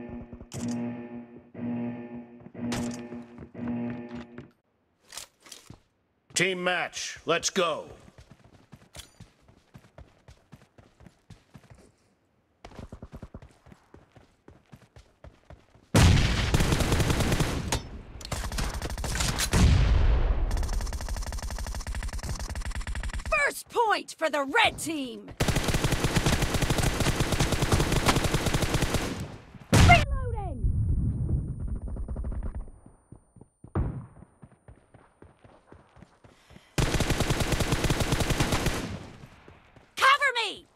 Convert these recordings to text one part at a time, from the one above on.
Team match, let's go. First point for the red team! Reloading! Cover me!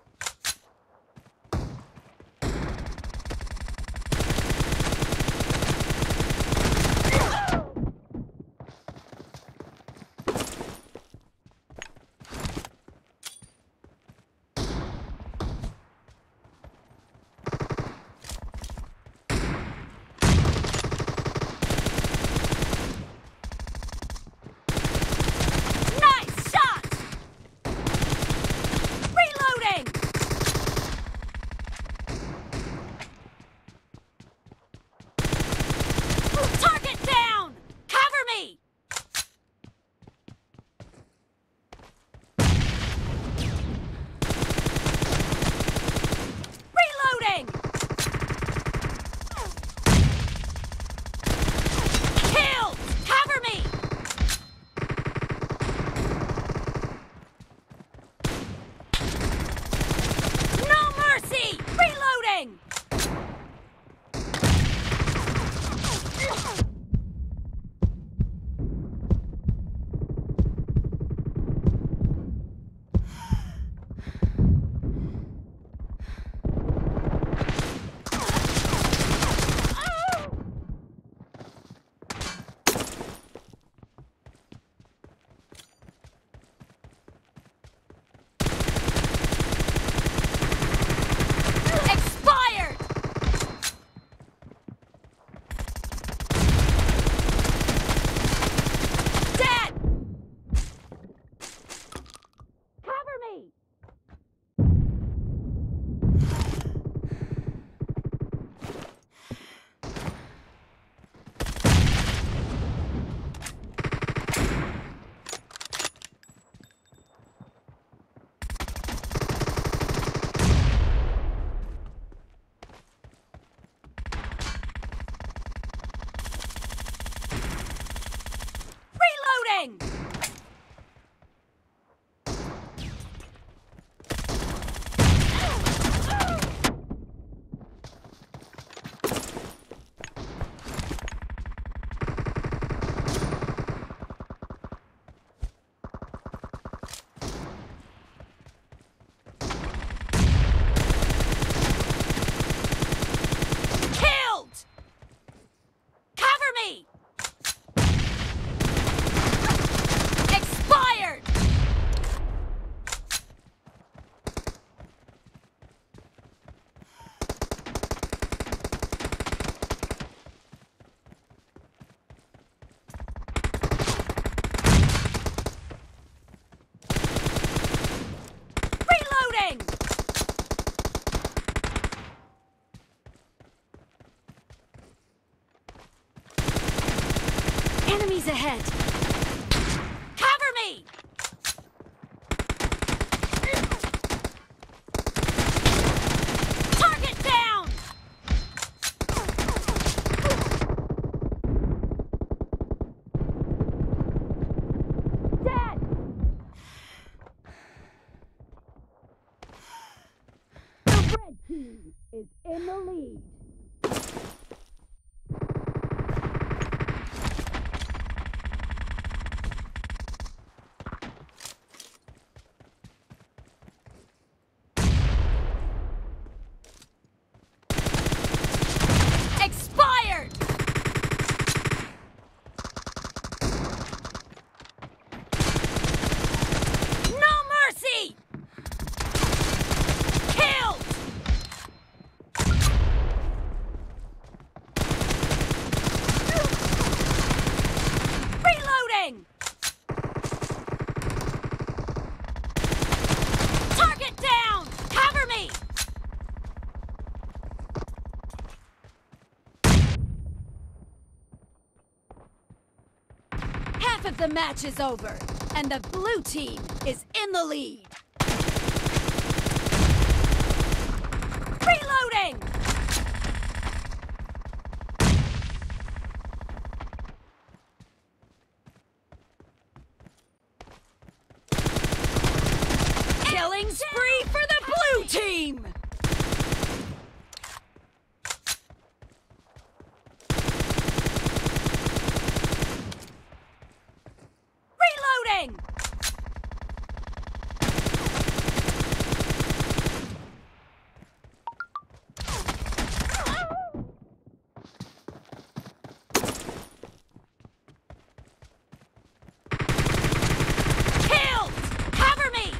Enemies ahead! Cover me! Target down! Dead! The red team is in the lead. Half of the match is over, and the blue team is in the lead. Reloading! Killing spree for the blue team! Reloading! Killed! Cover me!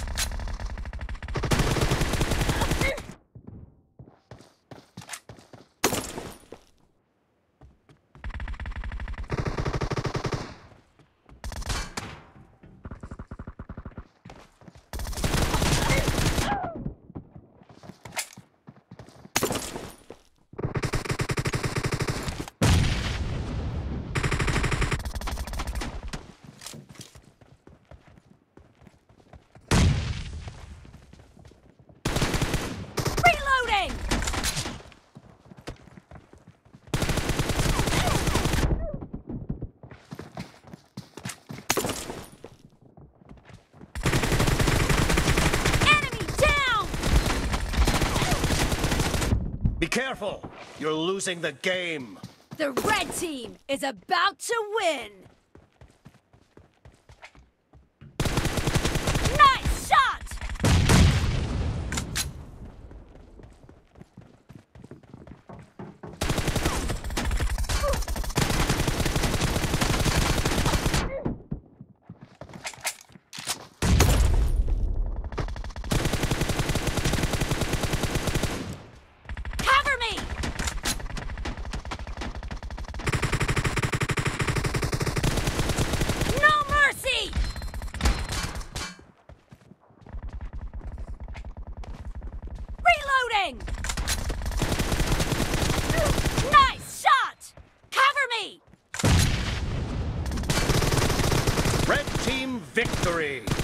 Reloading! Enemy down! Be careful! You're losing the game. The red team is about to win! Nice shot! Cover me! No mercy! Reloading! Nice shot! Cover me! Red team victory!